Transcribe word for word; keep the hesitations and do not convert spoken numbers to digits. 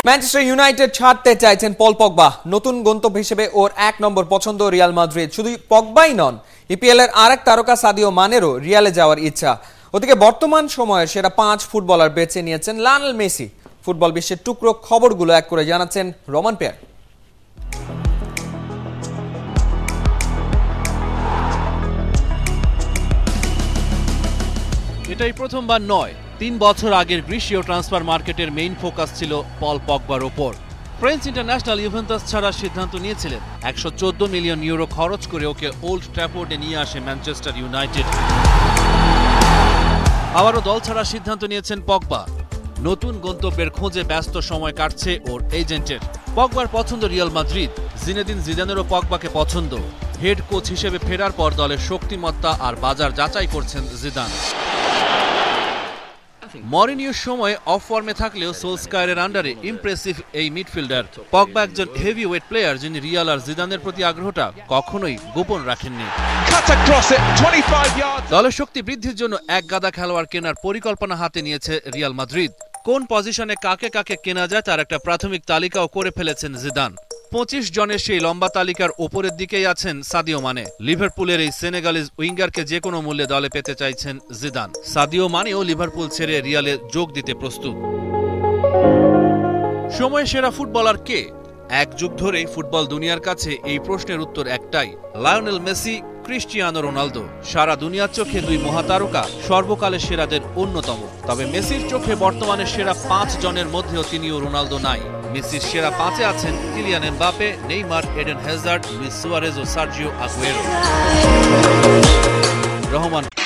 Manchester United ছাড়তে চাইছেন Paul Pogba. নতুন গন্তব্য হিসেবে ওর এক নম্বর পছন্দ রিয়াল মাদ্রিদ। শুধু পগবাই নন, ইপিএল এর আরেক তারকা সাদিও মানেরও রিয়ালে যাওয়ার ইচ্ছা। ওদিকে বর্তমান সময়ের সেরা পাঁচ ফুটবলার বেছে নিয়েছেন লায়নেল মেসি। ফুটবল বিশ্বের টুকরো খবরগুলো এক করে জানাচ্ছেন রোমান পেয়ার। এটাই প্রথমবার নয়, তিন বছর আগের গ্রীষ্মীয় ট্রান্সফার মার্কেটের মেইন ফোকাস ছিল পল পগবার ওপর। ফ্রেঞ্চ ইন্টারন্যাশনাল ইউভেন্টাস ছাড়ার সিদ্ধান্ত নিয়েছিলেন। একশো চোদ্দ মিলিয়ন ইউরো খরচ করে ওকে ওল্ড ট্র্যাফোর্ডে নিয়ে আসে ম্যানচেস্টার ইউনাইটেড। আবারও দল ছাড়ার সিদ্ধান্ত নিয়েছেন পগবা। নতুন গন্তব্যের খোঁজে ব্যস্ত সময় কাটছে ওর এজেন্টের। পগবার পছন্দ রিয়াল মাদ্রিদ। জিনেদিন জিদানেরও পগবাকে পছন্দ। হেড কোচ হিসেবে ফেরার পর দলের শক্তিমত্তা আর বাজার যাচাই করছেন জিদান। মরিনিওর সময় অফ ফর্মে থাকলেও সোলস্কায়ারের আন্ডারে ইমপ্রেসিভ এই মিডফিল্ডার। পগবা একজন হেভি ওয়েট প্লেয়ার, যিনি রিয়াল আর জিদানের প্রতি আগ্রহটা কখনোই গোপন রাখেননি। দলের শক্তি বৃদ্ধির জন্য এক গাদা খেলোয়াড় কেনার পরিকল্পনা হাতে নিয়েছে রিয়াল মাদ্রিদ। কোন পজিশনে কাকে কাকে কেনা যায় তার একটা প্রাথমিক তালিকাও করে ফেলেছেন জিদান। পঁচিশ জনের সেই লম্বা তালিকার ওপরের দিকেই আছেন সাদিও মানে। লিভারপুলের এই সেনেগালিজ উইঙ্গারকে যে কোনো মূল্যে দলে পেতে চাইছেন জিদান। সাদিও মানেও লিভারপুল ছেড়ে রিয়ালে যোগ দিতে প্রস্তুত। সময়ের সেরা ফুটবলার কে? এক যুগ ধরেই ফুটবল দুনিয়ার কাছে এই প্রশ্নের উত্তর একটাই, লায়নেল মেসি, ক্রিস্টিয়ানো রোনালদো। সারা দুনিয়ার চোখে দুই মহাতারকা সর্বকালের সেরাদের অন্যতম। তবে মেসির চোখে বর্তমানে সেরা পাঁচ জনের মধ্যেও তিনিও রোনালদো নাই। মেসির সেরা পাঁচে আছেন Kylian Mbappe, Neymar, Eden Hazard, Luis Suarez ও সার্জিও আগুয়েরো। রহমান।